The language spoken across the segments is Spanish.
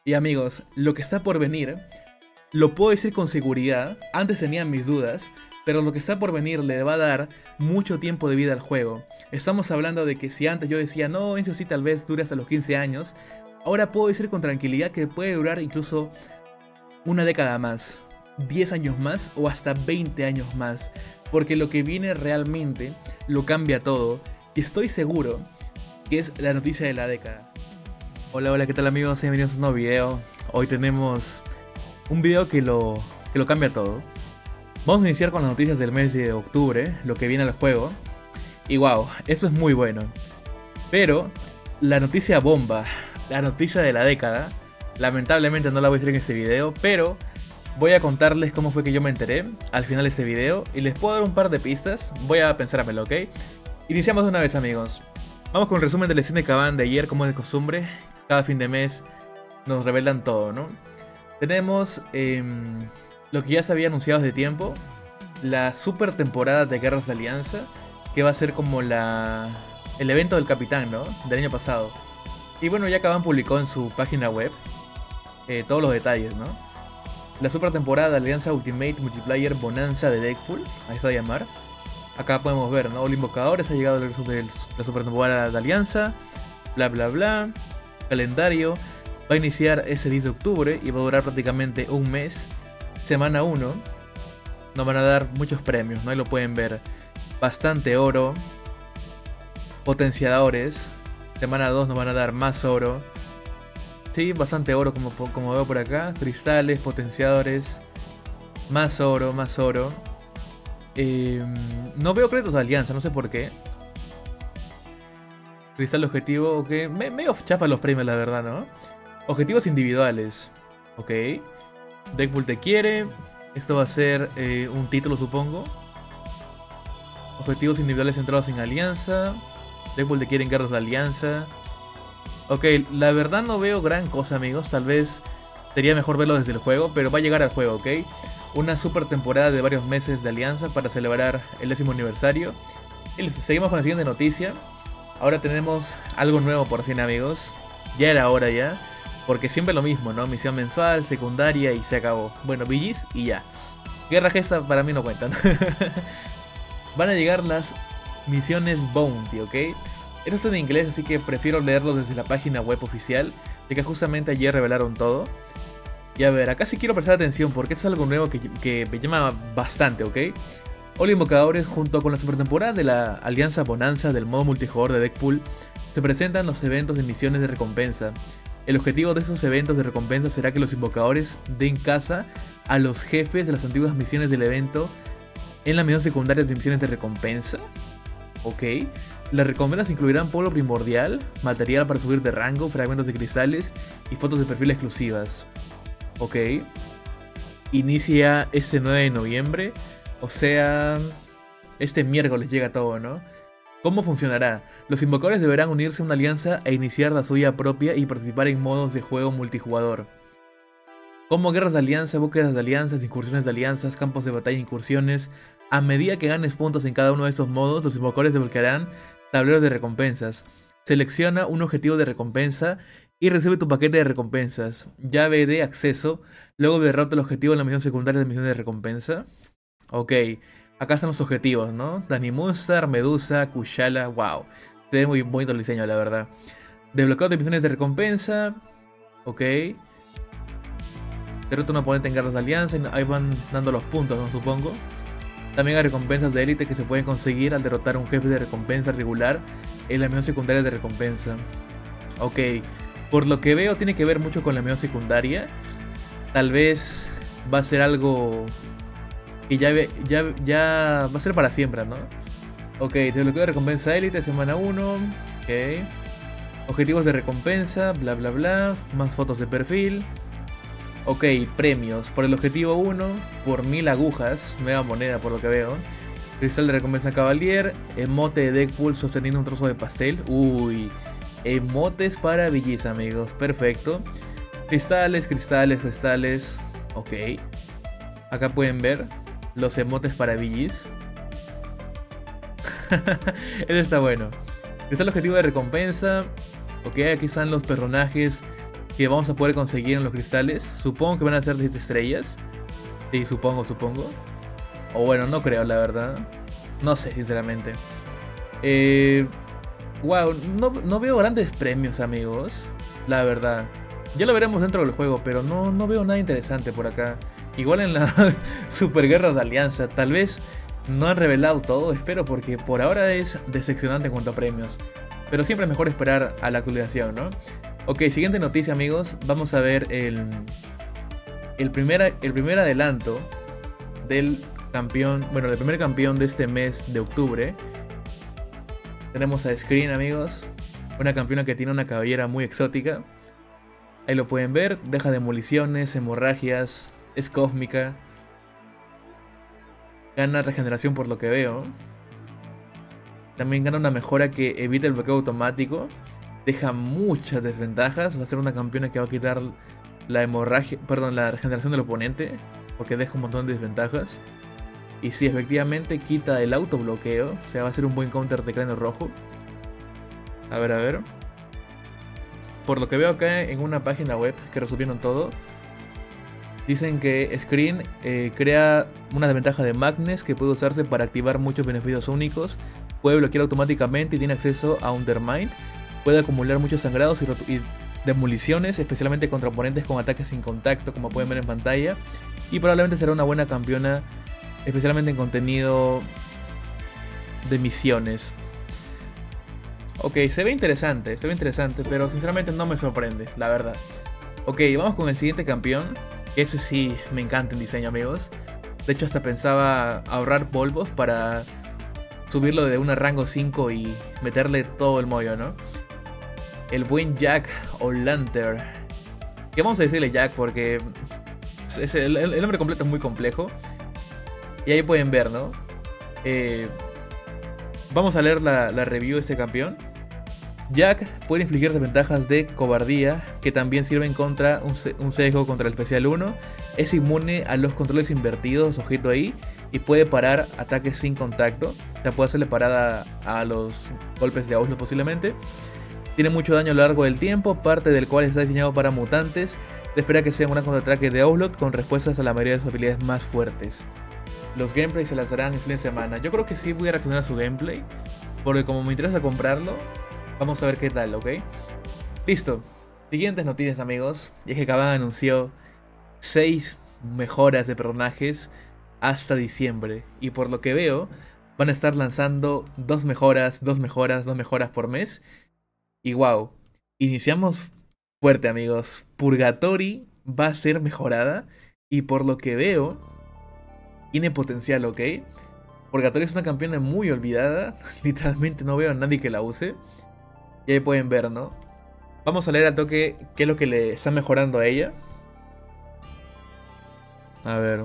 Y amigos, lo que está por venir, lo puedo decir con seguridad, antes tenía mis dudas, pero lo que está por venir le va a dar mucho tiempo de vida al juego. Estamos hablando de que si antes yo decía, no, eso sí tal vez dure hasta los 15 años, ahora puedo decir con tranquilidad que puede durar incluso una década más, 10 años más o hasta 20 años más, porque lo que viene realmente lo cambia todo, y estoy seguro que es la noticia de la década. Hola, hola, ¿qué tal amigos? Bienvenidos a un nuevo video. Hoy tenemos un video que lo cambia todo. Vamos a iniciar con las noticias del mes de octubre, lo que viene al juego. Y wow, eso es muy bueno. Pero la noticia bomba, la noticia de la década, lamentablemente no la voy a decir en este video, pero voy a contarles cómo fue que yo me enteré al final de este video. Y les puedo dar un par de pistas, voy a pensármelo, ¿ok? Iniciamos de una vez amigos. Vamos con el resumen del Cine Caban de ayer, como de costumbre. Cada fin de mes nos revelan todo, ¿no? Tenemos lo que ya se había anunciado hace tiempo, la super temporada de Guerras de Alianza, que va a ser como el evento del Capitán, ¿no? Del año pasado. Y bueno, ya Caban publicó en su página web todos los detalles, ¿no? La super temporada de Alianza Ultimate Multiplayer Bonanza de Deadpool, ahí está a llamar. Acá podemos ver, ¿no? Los Invocadores ha llegado el regreso de la super temporada de Alianza, bla bla bla. Calendario va a iniciar ese 10 de octubre y va a durar prácticamente un mes. Semana 1 nos van a dar muchos premios, ¿no? Ahí lo pueden ver. Bastante oro, potenciadores. Semana 2 nos van a dar más oro. Sí, bastante oro como veo por acá. Cristales, potenciadores, más oro, más oro. No veo créditos de alianza, no sé por qué. Cristal objetivo, ok. Medio chafa los premios, la verdad, ¿no? Objetivos individuales. Ok. Deadpool te quiere. Esto va a ser un título, supongo. Objetivos individuales centrados en alianza. Deadpool te quiere en guerras de alianza. Ok, la verdad no veo gran cosa, amigos. Tal vez sería mejor verlo desde el juego, pero va a llegar al juego, ok. Una super temporada de varios meses de alianza para celebrar el 10º aniversario. Y seguimos con la siguiente noticia. Ahora tenemos algo nuevo por fin, amigos. Ya era hora ya. Porque siempre lo mismo, ¿no? Misión mensual, secundaria y se acabó. Bueno, VGs y ya. Guerra gesta para mí no cuentan. Van a llegar las misiones Bounty, ¿ok? Esto está en inglés, así que prefiero leerlo desde la página web oficial. Ya que justamente ayer revelaron todo. Y a ver, acá sí quiero prestar atención porque esto es algo nuevo que me llama bastante, ¿ok? Hola Invocadores, junto con la super temporada de la Alianza Bonanza del modo multijugador de Deadpool, se presentan los eventos de misiones de recompensa. El objetivo de estos eventos de recompensa será que los Invocadores den caza a los jefes de las antiguas misiones del evento en las misiones secundarias de misiones de recompensa. Ok. Las recompensas incluirán polvo primordial, material para subir de rango, fragmentos de cristales y fotos de perfil exclusivas. Ok. Inicia este 9 de noviembre. O sea, este miércoles llega todo, ¿no? ¿Cómo funcionará? Los invocadores deberán unirse a una alianza e iniciar la suya propia y participar en modos de juego multijugador. Como guerras de alianza, búsquedas de alianzas, incursiones de alianzas, campos de batalla e incursiones. A medida que ganes puntos en cada uno de estos modos, los invocadores desbloquearán tableros de recompensas. Selecciona un objetivo de recompensa y recibe tu paquete de recompensas. Llave de acceso. Luego derrota el objetivo en la misión secundaria de misión de recompensa. Ok, acá están los objetivos, ¿no? Danny Munster, Medusa, Kushala, wow. Se ve muy bonito el diseño, la verdad. Desbloqueo de misiones de recompensa. Ok. Derrota a un oponente en guerras de alianza. Y ahí van dando los puntos, ¿no? Supongo. También hay recompensas de élite que se pueden conseguir al derrotar a un jefe de recompensa regular en la misión secundaria de recompensa. Ok, por lo que veo tiene que ver mucho con la misión secundaria. Tal vez va a ser algo que ya va a ser para siempre, ¿no? Ok, desbloqueo de recompensa élite, semana 1. Ok. Objetivos de recompensa, bla bla bla. Más fotos de perfil. Ok, premios. Por el objetivo 1, por 1000 agujas. Nueva moneda por lo que veo. Cristal de recompensa Cavalier. Emote de Deadpool sosteniendo un trozo de pastel. Uy. Emotes para VGs, amigos. Perfecto. Cristales, cristales, cristales. Ok. Acá pueden ver los emotes para VGs. Eso está bueno. Está el objetivo de recompensa. Ok, aquí están los personajes que vamos a poder conseguir en los cristales. Supongo que van a ser de 7 estrellas. Sí, supongo. O bueno, no creo, la verdad. No sé, sinceramente. Wow, no veo grandes premios, amigos. La verdad. Ya lo veremos dentro del juego, pero no veo nada interesante por acá. Igual en la Super Guerra de Alianza. Tal vez no han revelado todo, espero, porque por ahora es decepcionante en cuanto a premios. Pero siempre es mejor esperar a la actualización, ¿no? Ok, siguiente noticia, amigos. Vamos a ver el primer adelanto del campeón, bueno, del primer campeón de este mes de octubre. Tenemos a Screen, amigos. Una campeona que tiene una cabellera muy exótica. Ahí lo pueden ver. Deja demoliciones, hemorragias. Es cósmica. Gana regeneración por lo que veo. También gana una mejora que evita el bloqueo automático. Deja muchas desventajas. Va a ser una campeona que va a quitar la hemorragia, perdón, la regeneración del oponente, porque deja un montón de desventajas. Y sí, efectivamente quita el autobloqueo. O sea, va a ser un buen counter de cráneo rojo. A ver. Por lo que veo acá en una página web que resumieron todo, dicen que Screen crea una desventaja de Magnes que puede usarse para activar muchos beneficios únicos. Puede bloquear automáticamente y tiene acceso a Undermine. Puede acumular muchos sangrados y demoliciones, especialmente contra oponentes con ataques sin contacto, como pueden ver en pantalla. Y probablemente será una buena campeona, especialmente en contenido de misiones. Ok, se ve interesante, pero sinceramente no me sorprende, la verdad. Ok, vamos con el siguiente campeón. Ese sí me encanta el diseño, amigos. De hecho, hasta pensaba ahorrar polvos para subirlo de una rango 5 y meterle todo el mollo, ¿no? El buen Jack O'Lantern. Que vamos a decirle Jack porque el nombre completo es muy complejo. Y ahí pueden ver, ¿no? Vamos a leer la review de este campeón. Jack puede infligir desventajas de cobardía, que también sirven contra un sesgo contra el especial 1. Es inmune a los controles invertidos, ojito ahí. Y puede parar ataques sin contacto. O sea, puede hacerle parada a los golpes de Auslo posiblemente. Tiene mucho daño a lo largo del tiempo, parte del cual está diseñado para mutantes. Se espera que sea un contraataque de Outlaw con respuestas a la mayoría de sus habilidades más fuertes. Los gameplays se lanzarán el fin de semana. Yo creo que sí voy a reaccionar a su gameplay, porque como me interesa comprarlo, vamos a ver qué tal, ¿ok? Listo. Siguientes noticias, amigos. Y es que Kabam anunció 6 mejoras de personajes hasta diciembre. Y por lo que veo, van a estar lanzando 2 mejoras por mes. Y wow, iniciamos fuerte, amigos. Purgatory va a ser mejorada. Y por lo que veo, tiene potencial, ¿ok? Purgatory es una campeona muy olvidada. Literalmente no veo a nadie que la use. Y ahí pueden ver, ¿no? Vamos a leer al toque qué es lo que le está mejorando a ella. A ver.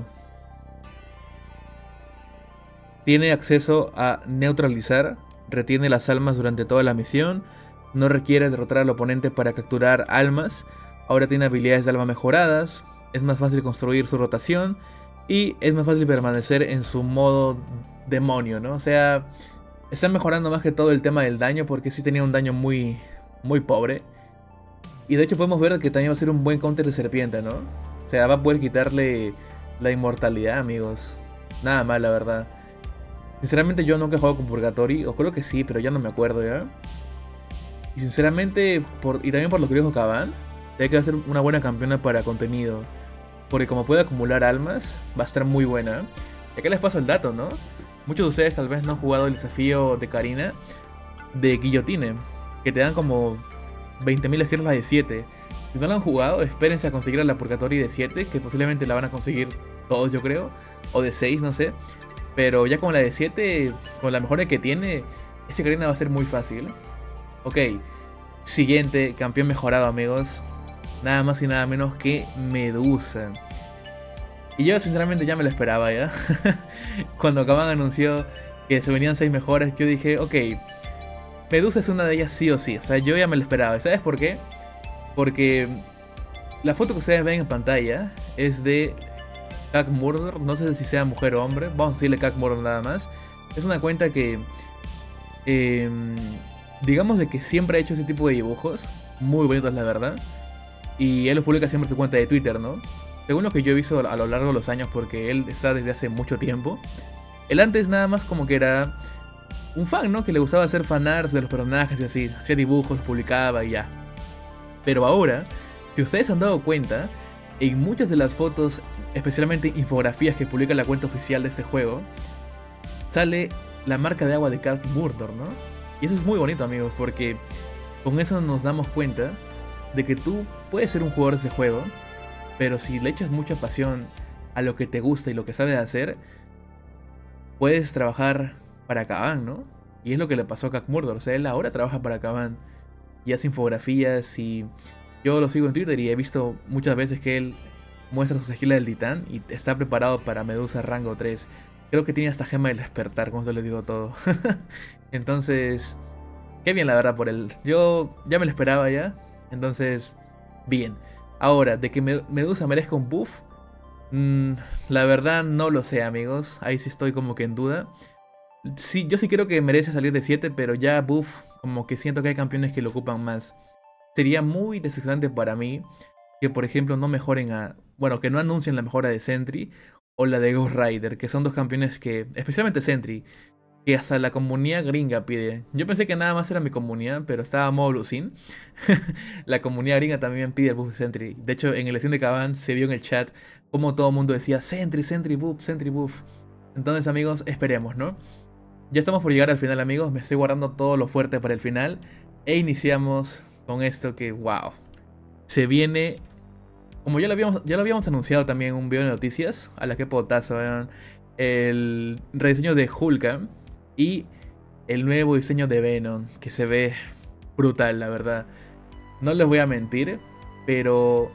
Tiene acceso a neutralizar. Retiene las almas durante toda la misión. No requiere derrotar al oponente para capturar almas. Ahora tiene habilidades de alma mejoradas. Es más fácil construir su rotación. Y es más fácil permanecer en su modo demonio, ¿no? O sea, están mejorando más que todo el tema del daño, porque sí tenía un daño muy pobre. Y de hecho podemos ver que también va a ser un buen counter de serpiente, ¿no? O sea, va a poder quitarle la inmortalidad, amigos. Nada mal, la verdad. Sinceramente yo nunca he jugado con Purgatory, o creo que sí, pero ya no me acuerdo ya. Y sinceramente, y también por lo que dijo Kabam, tiene que ser una buena campeona para contenido. Porque como puede acumular almas, va a estar muy buena. Y acá les paso el dato, ¿no? Muchos de ustedes tal vez no han jugado el desafío de Karina de Guillotine, que te dan como 20.000 esquirlas de 7. Si no lo han jugado, espérense a conseguir a la Purgatory de 7, que posiblemente la van a conseguir todos, yo creo. O de 6, no sé. Pero ya con la de 7, con la mejora que tiene, ese Karina va a ser muy fácil. Ok, siguiente campeón mejorado, amigos. Nada más y nada menos que Medusa. Y yo sinceramente ya me lo esperaba ya. Cuando Kabam anunció que se venían 6 mejoras, yo dije, ok, Medusa es una de ellas sí o sí. O sea, yo ya me lo esperaba. ¿Sabes por qué? Porque la foto que ustedes ven en pantalla es de Cagmurder. No sé si sea mujer o hombre. Vamos a decirle Cagmurder nada más. Es una cuenta que digamos de que siempre ha hecho ese tipo de dibujos. Muy bonitos, la verdad. Y él los publica siempre en su cuenta de Twitter, ¿no? Según lo que yo he visto a lo largo de los años, porque él está desde hace mucho tiempo. Él antes nada más como que era un fan, ¿no? Que le gustaba hacer fanarts de los personajes y así. Hacía dibujos, los publicaba y ya. Pero ahora, si ustedes se han dado cuenta, en muchas de las fotos, especialmente infografías que publica la cuenta oficial de este juego, sale la marca de agua de Cat Murder, ¿no? Y eso es muy bonito, amigos, porque con eso nos damos cuenta de que tú puedes ser un jugador de ese juego, pero si le echas mucha pasión a lo que te gusta y lo que sabes hacer, puedes trabajar para Kaban, ¿no? Y es lo que le pasó a Cat Murder. O sea, él ahora trabaja para Kaban y hace infografías, y yo lo sigo en Twitter y he visto muchas veces que él muestra sus skills del titán y está preparado para Medusa rango 3. Creo que tiene hasta gema del despertar, como se les digo todo. Entonces, qué bien la verdad por él. Yo ya me lo esperaba ya. Entonces, bien. Ahora, de que Medusa merezca un buff, la verdad no lo sé, amigos. Ahí sí estoy como que en duda. Sí, yo sí creo que merece salir de 7, pero ya buff, como que siento que hay campeones que lo ocupan más. Sería muy decepcionante para mí que, por ejemplo, no mejoren a... Bueno, que no anuncien la mejora de Sentry o la de Ghost Rider, que son dos campeones que, especialmente Sentry, que hasta la comunidad gringa pide. Yo pensé que nada más era mi comunidad, pero estaba a modo Lucin. La comunidad gringa también pide el buff de Sentry. De hecho, en el stream de Kaban se vio en el chat como todo el mundo decía Sentry, Sentry buff, Sentry buff. Entonces, amigos, esperemos, ¿no? Ya estamos por llegar al final, amigos. Me estoy guardando todo lo fuerte para el final. E iniciamos con esto que, wow. Se viene... Como ya lo habíamos anunciado también en un video de noticias. A la que potazo, vean. El rediseño de Hulka y el nuevo diseño de Venom, que se ve brutal, la verdad. No les voy a mentir, pero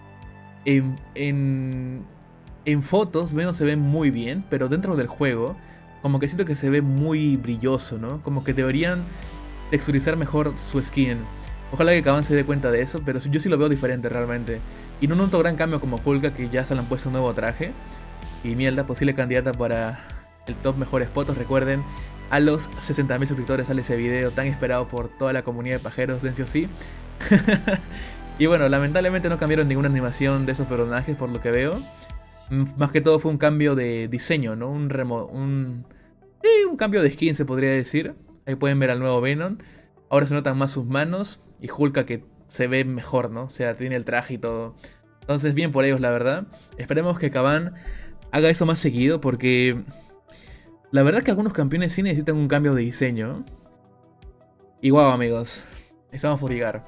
en fotos Venom se ve muy bien, pero dentro del juego como que siento que se ve muy brilloso, ¿no? Como que deberían texturizar mejor su skin. Ojalá que Kaban se dé cuenta de eso, pero yo sí lo veo diferente realmente. Y no noto gran cambio como Hulka, que ya se le han puesto un nuevo traje. Y Mierda, posible candidata para el top mejores fotos. Recuerden, a los 60.000 suscriptores sale ese video tan esperado por toda la comunidad de pajeros de NCOC. Y bueno, lamentablemente no cambiaron ninguna animación de esos personajes por lo que veo. Más que todo fue un cambio de diseño, ¿no? Un cambio de skin, se podría decir. Ahí pueden ver al nuevo Venom. Ahora se notan más sus manos. Y Hulka, que se ve mejor, ¿no? O sea, tiene el traje y todo. Entonces, bien por ellos, la verdad. Esperemos que Kaban haga eso más seguido, porque la verdad es que algunos campeones sí necesitan un cambio de diseño. Y wow, amigos, estamos por llegar.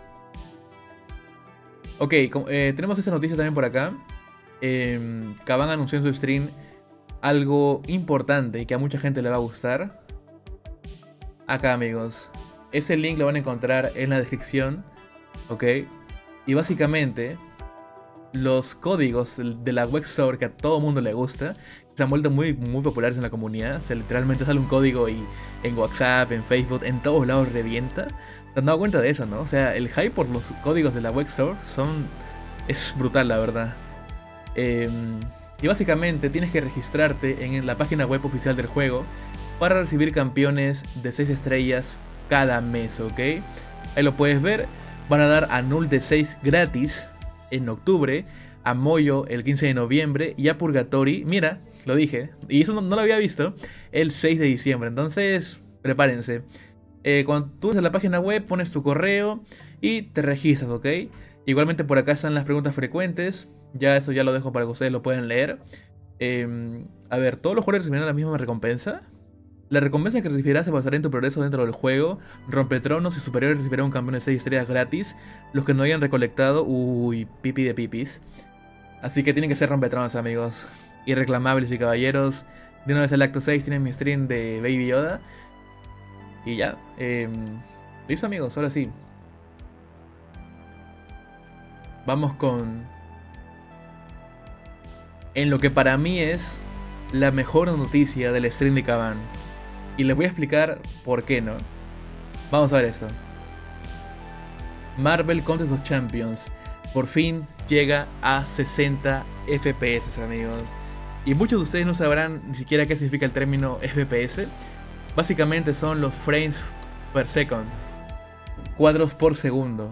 Ok, tenemos esta noticia también por acá. Kaban anunció en su stream algo importante y que a mucha gente le va a gustar. Acá, amigos, ese link lo van a encontrar en la descripción. Ok, y básicamente los códigos de la web store que a todo mundo le gusta se han vuelto muy populares en la comunidad. O sea, literalmente sale un código y en WhatsApp, en Facebook, en todos lados revienta. ¿Te has dado cuenta de eso, no? O sea, el hype por los códigos de la web store es brutal, la verdad. Y básicamente tienes que registrarte en la página web oficial del juego para recibir campeones de 6 estrellas cada mes, ¿ok? Ahí lo puedes ver. Van a dar a Null de 6 gratis en octubre, a Moyo el 15 de noviembre y a Purgatory, mira, lo dije, y eso no lo había visto, el 6 de diciembre. Entonces, prepárense. Cuando tú vas a la página web, pones tu correo y te registras, ¿ok? Igualmente por acá están las preguntas frecuentes. Ya eso ya lo dejo para que ustedes lo puedan leer. A ver, ¿todos los jugadores recibirán la misma recompensa? La recompensa que recibirás se basará en tu progreso dentro del juego. Rompetronos y superiores recibirán un campeón de 6 estrellas gratis. Los que no hayan recolectado, uy, pipi de pipis. Así que tienen que ser rompetronos, amigos. Irreclamables y caballeros. De una vez el acto 6 tienen mi stream de Baby Yoda. Y ya. Listo, amigos, ahora sí. Vamos con... en lo que para mí es la mejor noticia del stream de Kaban. Y les voy a explicar por qué, ¿no? Vamos a ver esto. Marvel Contest of Champions por fin llega a 60 FPS, amigos. Y muchos de ustedes no sabrán ni siquiera qué significa el término FPS. Básicamente son los frames per second, cuadros por segundo.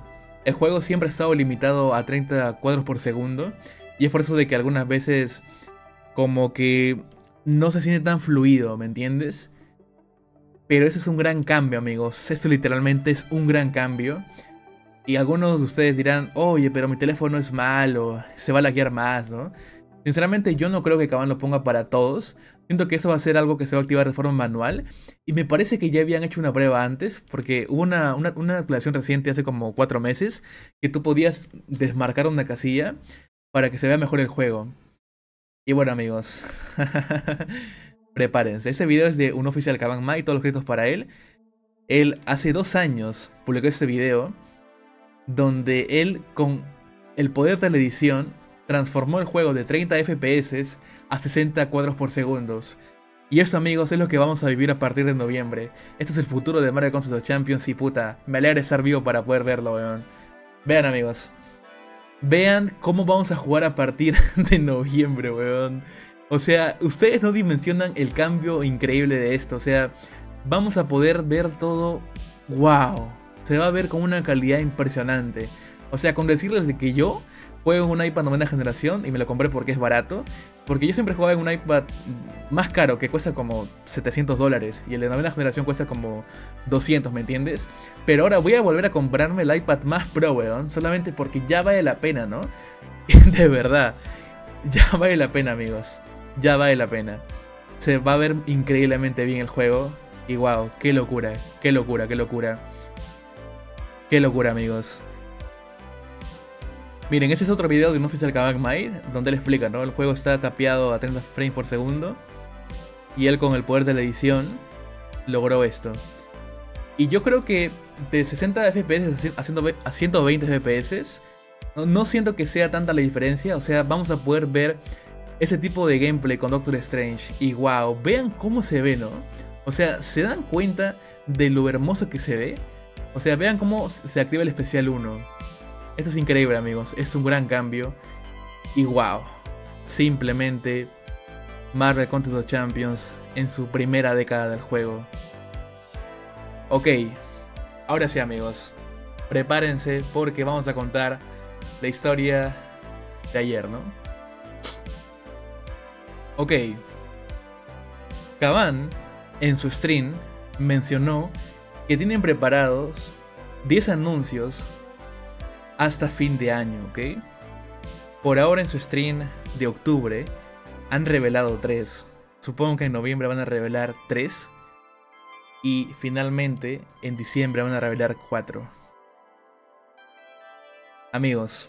El juego siempre ha estado limitado a 30 cuadros por segundo. Y es por eso de que algunas veces como que no se siente tan fluido, ¿me entiendes? Pero eso es un gran cambio, amigos. Esto literalmente es un gran cambio. Y algunos de ustedes dirán, oye, pero mi teléfono es malo, se va a laguear más, ¿no? Sinceramente yo no creo que Kabam lo ponga para todos. Siento que eso va a ser algo que se va a activar de forma manual. Y me parece que ya habían hecho una prueba antes, porque hubo una actualización reciente hace como 4 meses, que tú podías desmarcar una casilla para que se vea mejor el juego. Y bueno, amigos, prepárense. Este video es de un oficial Kabam Mai, todos los créditos para él. Él hace 2 años publicó este video donde él, con el poder de la edición, transformó el juego de 30 FPS a 60 cuadros por segundo. Y eso, amigos, es lo que vamos a vivir a partir de noviembre. Esto es el futuro de Marvel Contest of Champions y puta, me alegra estar vivo para poder verlo, weón. Vean, amigos. Vean cómo vamos a jugar a partir de noviembre, weón. O sea, ustedes no dimensionan el cambio increíble de esto. O sea, vamos a poder ver todo. ¡Wow! Se va a ver con una calidad impresionante. O sea, con decirles de que yo juego en un iPad novena generación y me lo compré porque es barato. Porque yo siempre jugaba en un iPad más caro que cuesta como $700 y el de novena generación cuesta como 200, ¿me entiendes? Pero ahora voy a volver a comprarme el iPad más Pro, weón, solamente porque ya vale la pena, ¿no? De verdad, ya vale la pena, amigos. Ya vale la pena. Se va a ver increíblemente bien el juego. Y wow, qué locura, qué locura, qué locura. Qué locura, amigos. Miren, este es otro video de un oficial Kabam Mai, donde él explica, ¿no? El juego está capeado a 30 frames por segundo. Y él, con el poder de la edición, logró esto. Y yo creo que de 60 FPS a 120 FPS, no siento que sea tanta la diferencia. O sea, vamos a poder ver ese tipo de gameplay con Doctor Strange. Y wow, vean cómo se ve, ¿no? O sea, ¿se dan cuenta de lo hermoso que se ve? O sea, vean cómo se activa el especial 1. Esto es increíble, amigos. Es un gran cambio. Y wow. Simplemente Marvel Contest of Champions en su primera década del juego. Ok. Ahora sí, amigos. Prepárense porque vamos a contar la historia de ayer, ¿no? Ok. Kabam, en su stream, mencionó que tienen preparados 10 anuncios hasta fin de año, ¿ok? Por ahora en su stream de octubre han revelado 3. Supongo que en noviembre van a revelar 3. Y finalmente en diciembre van a revelar 4. Amigos.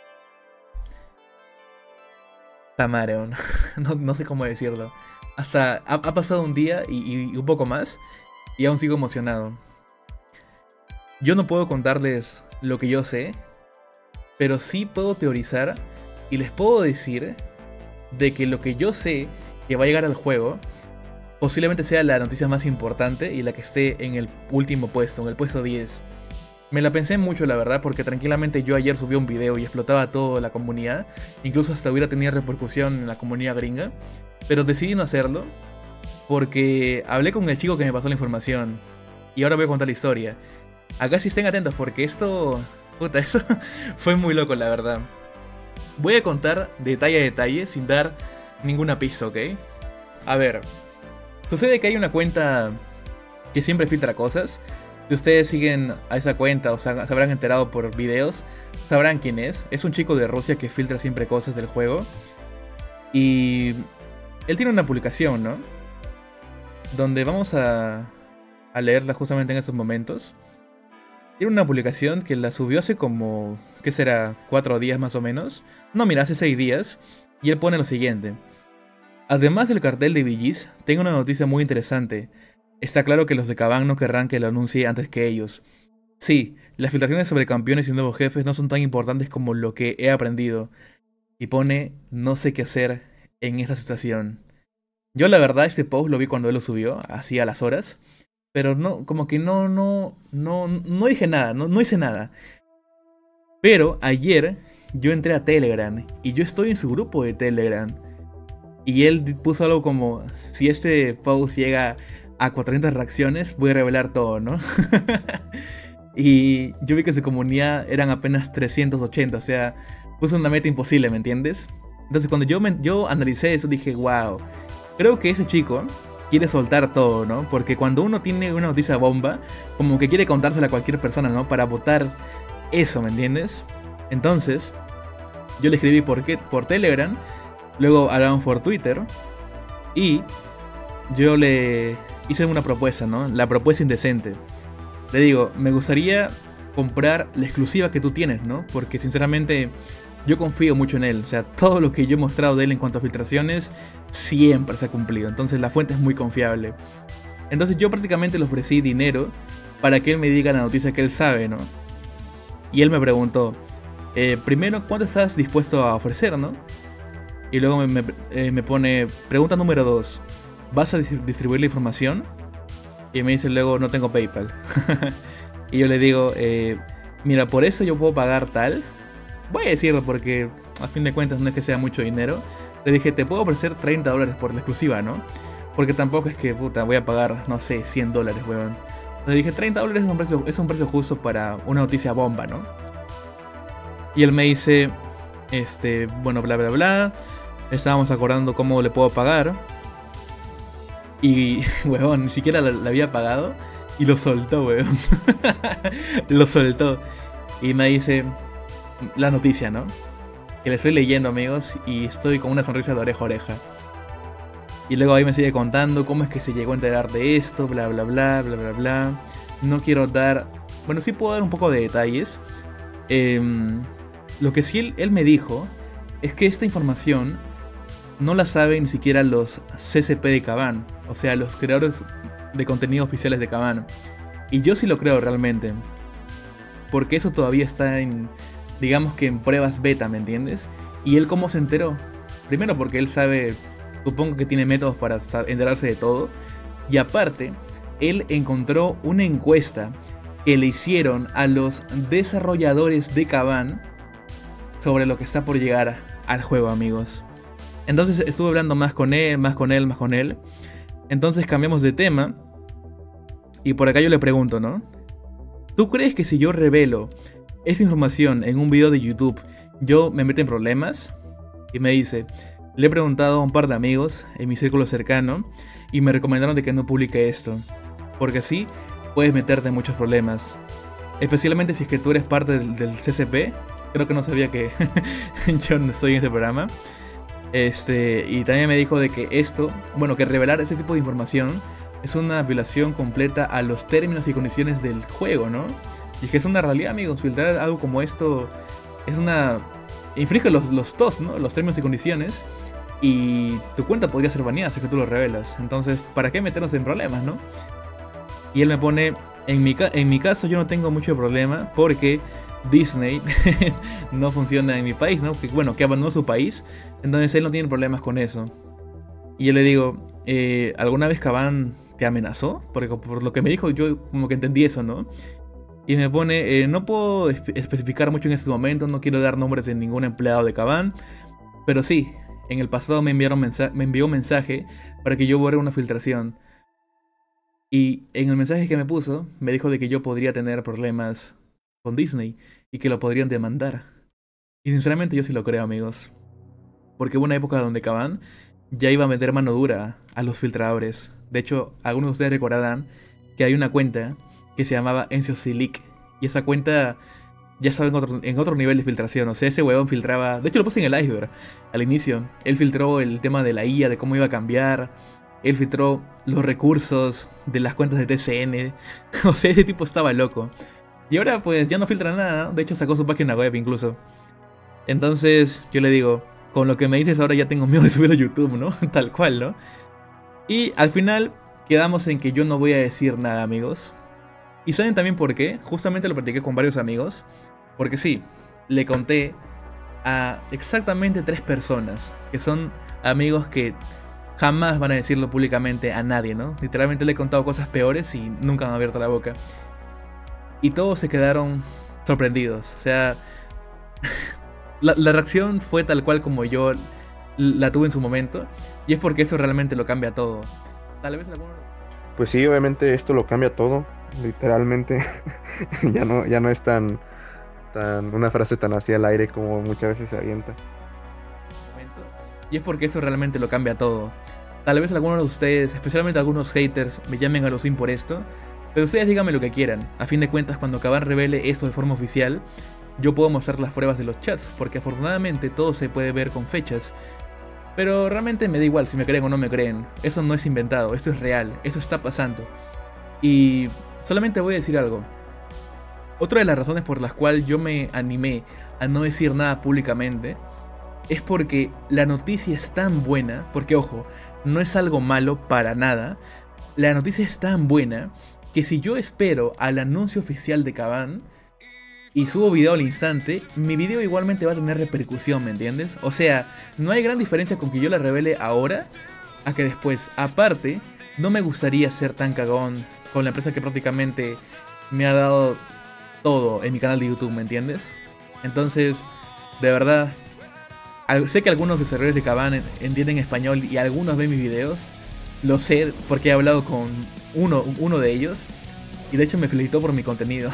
Tamareon. No sé cómo decirlo. Hasta ha pasado un día y un poco más. Y aún sigo emocionado. Yo no puedo contarles lo que yo sé, pero sí puedo teorizar y les puedo decir de que lo que yo sé que va a llegar al juego posiblemente sea la noticia más importante y la que esté en el último puesto, en el puesto 10. Me la pensé mucho, la verdad, porque tranquilamente yo ayer subí un video y explotaba toda la comunidad, incluso hasta hubiera tenido repercusión en la comunidad gringa, pero decidí no hacerlo porque hablé con el chico que me pasó la información y ahora voy a contar la historia. Acá sí estén atentos porque esto... Puta, eso fue muy loco, la verdad. Voy a contar detalle a detalle sin dar ninguna pista, ¿ok? A ver, sucede que hay una cuenta que siempre filtra cosas. Si ustedes siguen a esa cuenta o se habrán enterado por videos, sabrán quién es. Es un chico de Rusia que filtra siempre cosas del juego. Y él tiene una publicación, ¿no? Donde vamos a leerla justamente en estos momentos. Tiene una publicación que la subió hace como, ¿qué será? 4 días más o menos. No, mira, hace 6 días. Y él pone lo siguiente. Además del cartel de VGs, tengo una noticia muy interesante. Está claro que los de Kabam no querrán que lo anuncie antes que ellos. Sí, las filtraciones sobre campeones y nuevos jefes no son tan importantes como lo que he aprendido. Y pone, no sé qué hacer en esta situación. Yo la verdad este post lo vi cuando él lo subió, así a las horas. Pero no, como que no dije nada, no hice nada. Pero ayer yo entré a Telegram y yo estoy en su grupo de Telegram. Y él puso algo como, si este post llega a 400 reacciones, voy a revelar todo, ¿no? Y yo vi que su comunidad eran apenas 380, o sea, puso una meta imposible, ¿me entiendes? Entonces cuando yo analicé eso dije, wow, creo que ese chico quiere soltar todo, ¿no? Porque cuando uno tiene una noticia bomba, como que quiere contársela a cualquier persona, ¿no? Para votar eso, ¿me entiendes? Entonces, yo le escribí por Telegram, luego hablamos por Twitter y yo le hice una propuesta, ¿no? La propuesta indecente. Le digo, me gustaría comprar la exclusiva que tú tienes, ¿no? Porque sinceramente yo confío mucho en él. O sea, todo lo que yo he mostrado de él en cuanto a filtraciones siempre se ha cumplido. Entonces la fuente es muy confiable. Entonces yo prácticamente le ofrecí dinero para que él me diga la noticia que él sabe, ¿no? Y él me preguntó, primero, ¿cuánto estás dispuesto a ofrecer, no? Y luego me pone, pregunta número 2, ¿vas a distribuir la información? Y me dice luego, no tengo PayPal. Y yo le digo, mira, por eso yo puedo pagar tal. Voy a decirlo porque a fin de cuentas no es que sea mucho dinero. Le dije, te puedo ofrecer $30 por la exclusiva, ¿no? Porque tampoco es que, puta, voy a pagar, no sé, $100, weón. Le dije, $30 es un precio justo para una noticia bomba, ¿no? Y él me dice, bueno, bla, bla, bla. Estábamos acordando cómo le puedo pagar. Y, weón, ni siquiera la había pagado. Y lo soltó, weón. Lo soltó. Y me dice la noticia, ¿no? Que le estoy leyendo, amigos. Y estoy con una sonrisa de oreja a oreja. Y luego ahí me sigue contando cómo es que se llegó a enterar de esto, bla, bla, bla, bla, bla, bla. No quiero dar... Bueno, sí puedo dar un poco de detalles. Lo que sí él me dijo es que esta información no la saben ni siquiera los CCP de Kabam, o sea, los creadores de contenido oficiales de Kabam. Y yo sí lo creo realmente, porque eso todavía está en, digamos que en pruebas beta, ¿me entiendes? ¿Y él cómo se enteró? Primero porque él sabe, supongo que tiene métodos para enterarse de todo. Y aparte, él encontró una encuesta que le hicieron a los desarrolladores de Kabam sobre lo que está por llegar al juego, amigos. Entonces estuve hablando más con él. Entonces cambiamos de tema. Y por acá yo le pregunto, ¿no? ¿Tú crees que si yo revelo esa información en un video de YouTube, yo me meto en problemas? Y me dice, le he preguntado a un par de amigos en mi círculo cercano y me recomendaron de que no publique esto, porque así puedes meterte en muchos problemas. Especialmente si es que tú eres parte del CCP. Creo que no sabía que yo no estoy en este programa. Y también me dijo de que esto, bueno, que revelar ese tipo de información es una violación completa a los términos y condiciones del juego, ¿no? Y es que es una realidad, amigos, filtrar algo como esto es una... infringe los TOS, ¿no? Los términos y condiciones. Y tu cuenta podría ser baneada si es que tú lo revelas. Entonces, ¿para qué meternos en problemas, no? Y él me pone, en mi caso yo no tengo mucho problema porque Disney no funciona en mi país, ¿no? Que, bueno, que abandonó su país, entonces él no tiene problemas con eso. Y yo le digo, ¿alguna vez Kabam te amenazó? Porque por lo que me dijo yo como que entendí eso, ¿no? Y me pone, no puedo especificar mucho en este momento, no quiero dar nombres de ningún empleado de Kabam, pero sí, en el pasado me envió un mensaje para que yo borre una filtración. Y en el mensaje que me puso, me dijo de que yo podría tener problemas con Disney y que lo podrían demandar. Y sinceramente yo sí lo creo, amigos. Porque hubo una época donde Kabam ya iba a meter mano dura a los filtradores. De hecho, algunos de ustedes recordarán que hay una cuenta que se llamaba EncioSilic. Y esa cuenta ya estaba en otro nivel de filtración. O sea, ese huevón filtraba... De hecho, lo puse en el iceberg al inicio. Él filtró el tema de la IA, de cómo iba a cambiar. Él filtró los recursos de las cuentas de TCN. O sea, ese tipo estaba loco. Y ahora pues ya no filtra nada, ¿no? De hecho sacó su página web incluso. Entonces yo le digo, con lo que me dices ahora ya tengo miedo de subirlo a YouTube, ¿no? Tal cual, ¿no? Y al final quedamos en que yo no voy a decir nada, amigos. ¿Y saben también por qué? Justamente lo platiqué con varios amigos. Porque sí, le conté a exactamente 3 personas, que son amigos que jamás van a decirlo públicamente a nadie, ¿no? Literalmente le he contado cosas peores y nunca han abierto la boca. Y todos se quedaron sorprendidos. O sea, la reacción fue tal cual como yo la tuve en su momento. Y es porque eso realmente lo cambia todo. Tal vez algunos... pues sí, obviamente esto lo cambia todo, literalmente. Ya no es una frase tan así al aire como muchas veces se avienta. Momento. Y es porque eso realmente lo cambia todo. Tal vez algunos de ustedes, especialmente algunos haters, me llamen a Lucín por esto, pero ustedes díganme lo que quieran. A fin de cuentas, cuando Kabam revele esto de forma oficial, yo puedo mostrar las pruebas de los chats, porque afortunadamente todo se puede ver con fechas. Pero realmente me da igual si me creen o no me creen. Eso no es inventado, esto es real, eso está pasando. Y solamente voy a decir algo. Otra de las razones por las cuales yo me animé a no decir nada públicamente es porque la noticia es tan buena, porque ojo, no es algo malo para nada. La noticia es tan buena que si yo espero al anuncio oficial de Kabam y subo video al instante, mi video igualmente va a tener repercusión, ¿me entiendes? O sea, no hay gran diferencia con que yo la revele ahora a que después. Aparte, no me gustaría ser tan cagón con la empresa que prácticamente me ha dado todo en mi canal de YouTube, ¿me entiendes? Entonces, de verdad, sé que algunos desarrolladores de Kabam entienden español y algunos ven mis videos. Lo sé porque he hablado con uno de ellos. Y de hecho me felicitó por mi contenido.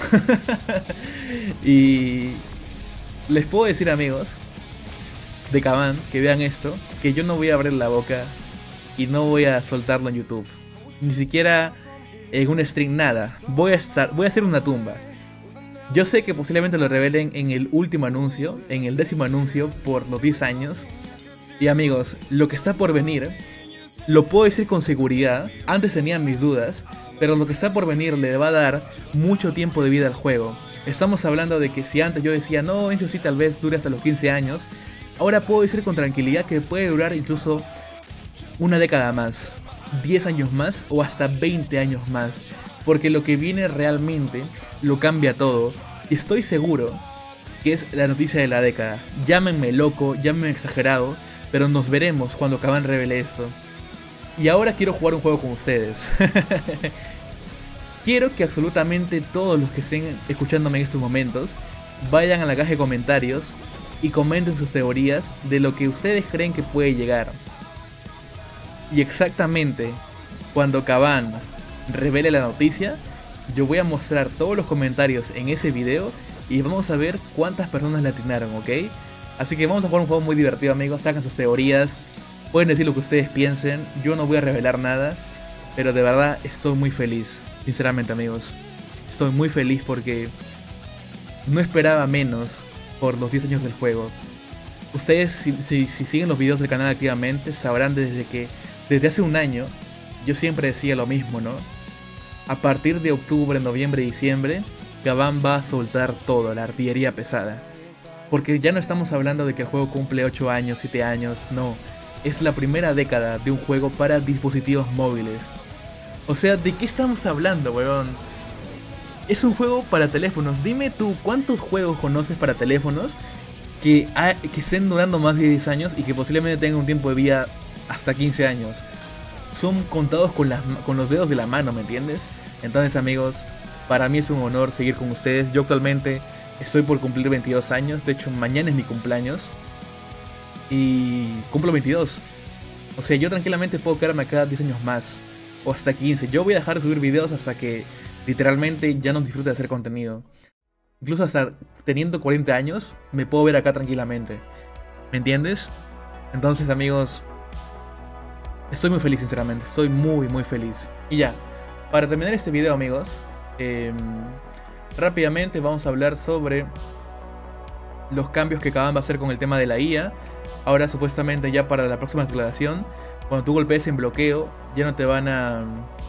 Y les puedo decir, amigos de Kabam, que vean esto, que yo no voy a abrir la boca y no voy a soltarlo en YouTube. Ni siquiera en un stream, nada. Voy a hacer una tumba. Yo sé que posiblemente lo revelen en el último anuncio, en el 10º anuncio por los 10 años. Y amigos, lo que está por venir, lo puedo decir con seguridad. Antes tenía mis dudas, pero lo que está por venir le va a dar mucho tiempo de vida al juego. Estamos hablando de que si antes yo decía, no, Ezio sí tal vez dure hasta los 15 años, ahora puedo decir con tranquilidad que puede durar incluso una década más, 10 años más o hasta 20 años más. Porque lo que viene realmente lo cambia todo. Y estoy seguro que es la noticia de la década. Llámenme loco, llámenme exagerado, pero nos veremos cuando Kabam revele esto. Y ahora quiero jugar un juego con ustedes. Quiero que absolutamente todos los que estén escuchándome en estos momentos vayan a la caja de comentarios y comenten sus teorías de lo que ustedes creen que puede llegar. Y exactamente cuando Kabam revele la noticia, yo voy a mostrar todos los comentarios en ese video y vamos a ver cuántas personas le atinaron, ¿ok? Así que vamos a jugar un juego muy divertido, amigos. Sacan sus teorías, pueden decir lo que ustedes piensen. Yo no voy a revelar nada, pero de verdad estoy muy feliz. Sinceramente, amigos, estoy muy feliz porque no esperaba menos por los 10 años del juego. Ustedes, si siguen los videos del canal activamente, sabrán desde hace un año yo siempre decía lo mismo, ¿no? A partir de octubre, noviembre y diciembre, Kabam va a soltar todo, la artillería pesada. Porque ya no estamos hablando de que el juego cumple 8 años, 7 años, no. Es la primera década de un juego para dispositivos móviles. O sea, ¿de qué estamos hablando, weón? Es un juego para teléfonos. Dime tú, ¿cuántos juegos conoces para teléfonos que estén durando más de 10 años y que posiblemente tengan un tiempo de vida hasta 15 años? Son contados con los dedos de la mano, ¿me entiendes? Entonces, amigos, para mí es un honor seguir con ustedes. Yo actualmente estoy por cumplir 22 años. De hecho, mañana es mi cumpleaños. Y cumplo 22. O sea, yo tranquilamente puedo quedarme acá 10 años más. O hasta 15. Yo voy a dejar de subir videos hasta que literalmente ya no disfrute de hacer contenido. Incluso hasta teniendo 40 años, me puedo ver acá tranquilamente. ¿Me entiendes? Entonces, amigos, estoy muy feliz, sinceramente. Estoy muy, muy feliz. Y ya, para terminar este video, amigos, rápidamente vamos a hablar sobre los cambios que Kabam va a hacer con el tema de la IA. Ahora, supuestamente, ya para la próxima actualización, cuando tú golpees en bloqueo, ya no te van a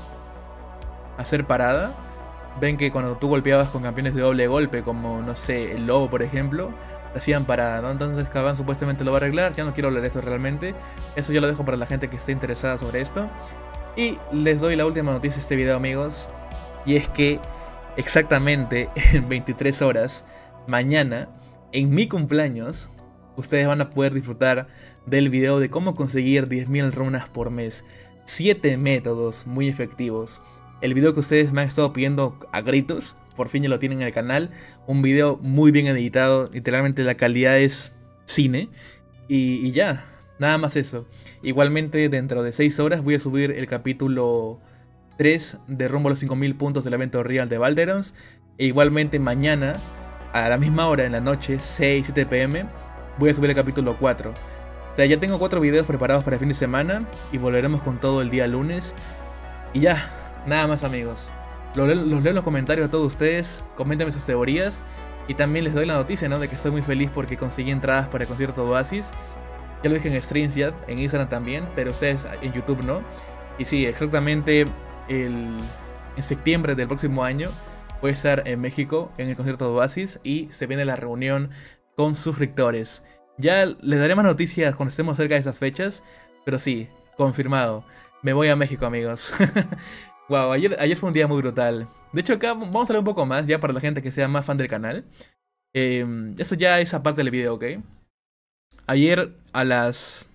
hacer parada. Ven que cuando tú golpeabas con campeones de doble golpe, como, no sé, el lobo, por ejemplo, te hacían parada, ¿no? Entonces Kabam supuestamente lo va a arreglar. Ya no quiero hablar de eso realmente. Eso ya lo dejo para la gente que esté interesada sobre esto. Y les doy la última noticia de este video, amigos. Y es que exactamente en 23 horas, mañana, en mi cumpleaños, ustedes van a poder disfrutar del video de cómo conseguir 10.000 runas por mes. 7 métodos muy efectivos. El video que ustedes me han estado pidiendo a gritos, por fin ya lo tienen en el canal. Un video muy bien editado, literalmente la calidad es cine. Y ya, nada más eso. Igualmente dentro de 6 horas voy a subir el capítulo 3 de rumbo a los 5000 puntos del evento Real de Valderons. E igualmente mañana, a la misma hora en la noche, 6-7 pm, voy a subir el capítulo 4. O sea, ya tengo 4 videos preparados para el fin de semana y volveremos con todo el día lunes. Y ya, nada más amigos. Los leo en los comentarios a todos ustedes, coméntenme sus teorías. Y también les doy la noticia, ¿no? De que estoy muy feliz porque conseguí entradas para el concierto de Oasis. Ya lo dije en streams ya, en Instagram también, pero ustedes en YouTube no. Y sí, exactamente en septiembre del próximo año voy a estar en México en el concierto de Oasis y se viene la reunión con suscriptores. Ya les daré más noticias cuando estemos cerca de esas fechas, pero sí, confirmado. Me voy a México, amigos. Wow, ayer fue un día muy brutal. De hecho, acá vamos a hablar un poco más, ya para la gente que sea más fan del canal. Eso ya es aparte del video, ¿ok? Ayer a las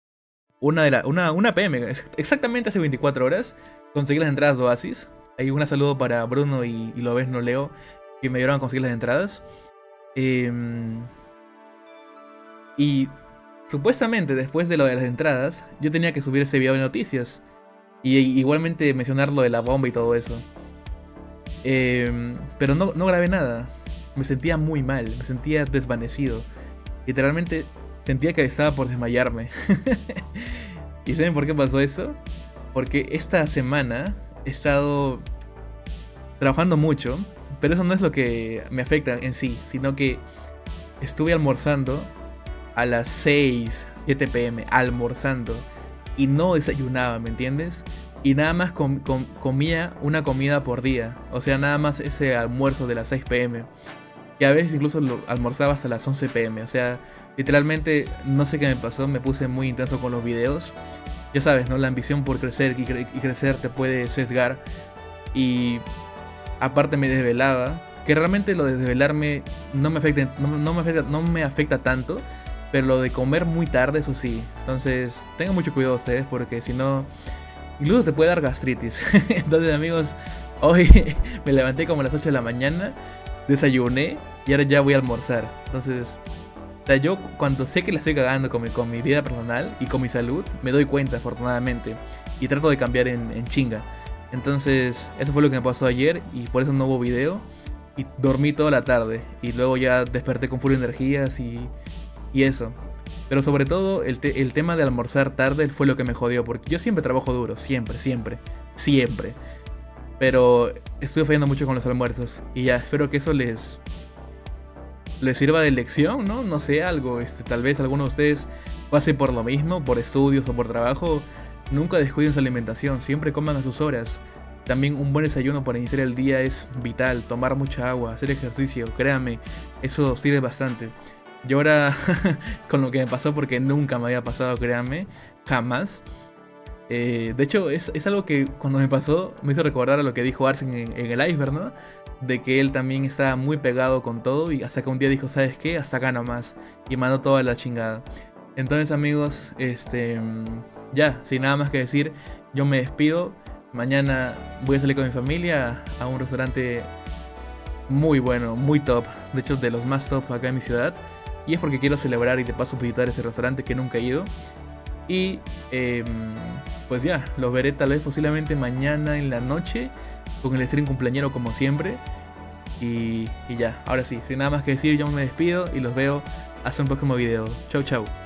1 p.m., exactamente hace 24 horas, conseguí las entradas de Oasis. Hay un saludo para Bruno y Lobezno Leo, que me ayudaron a conseguir las entradas. Y supuestamente después de lo de las entradas, yo tenía que subir ese video de noticias. Y igualmente mencionar lo de la bomba y todo eso. Pero no grabé nada. Me sentía muy mal, me sentía desvanecido. Literalmente sentía que estaba por desmayarme. ¿Y saben por qué pasó eso? Porque esta semana he estado trabajando mucho, pero eso no es lo que me afecta en sí, sino que estuve almorzando a las 6-7 pm, almorzando, y no desayunaba, ¿me entiendes? Y nada más comía una comida por día, o sea, nada más ese almuerzo de las 6 pm, y a veces incluso lo almorzaba hasta las 11 pm, o sea, literalmente no sé qué me pasó, me puse muy intenso con los videos. Ya sabes, ¿no? La ambición por crecer y crecer te puede sesgar. Y aparte me desvelaba. Que realmente lo de desvelarme no me afecta tanto. Pero lo de comer muy tarde, eso sí. Entonces, tengan mucho cuidado ustedes porque si no, incluso te puede dar gastritis. Entonces, amigos, hoy me levanté como a las 8 de la mañana. Desayuné y ahora ya voy a almorzar. Entonces, o sea, yo cuando sé que la estoy cagando con mi vida personal y con mi salud, me doy cuenta afortunadamente y trato de cambiar en chinga. Entonces eso fue lo que me pasó ayer y por eso no hubo video y dormí toda la tarde y luego ya desperté con full energías y eso. Pero sobre todo el tema de almorzar tarde fue lo que me jodió porque yo siempre trabajo duro, siempre. Pero estuve fallando mucho con los almuerzos y ya espero que eso les sirva de lección, ¿no? No sé, algo, tal vez alguno de ustedes pase por lo mismo, por estudios o por trabajo. Nunca descuiden su alimentación, siempre coman a sus horas. También un buen desayuno para iniciar el día es vital, tomar mucha agua, hacer ejercicio, créanme, eso sirve bastante. Yo ahora, con lo que me pasó, porque nunca me había pasado, créanme, jamás. De hecho, es algo que cuando me pasó me hizo recordar a lo que dijo Arsen en el Iceberg, ¿no? De que él también estaba muy pegado con todo y hasta que un día dijo, ¿sabes qué? Hasta acá nomás. Y mandó toda la chingada. Entonces, amigos, ya, sin nada más que decir, yo me despido. Mañana voy a salir con mi familia a un restaurante muy bueno, muy top. De hecho, de los más top acá en mi ciudad. Y es porque quiero celebrar y de paso visitar ese restaurante que nunca he ido. Y pues ya, los veré tal vez posiblemente mañana en la noche con el stream cumpleañero como siempre. Y ya, ahora sí, sin nada más que decir, yo me despido y los veo hasta un próximo video. Chau, chau.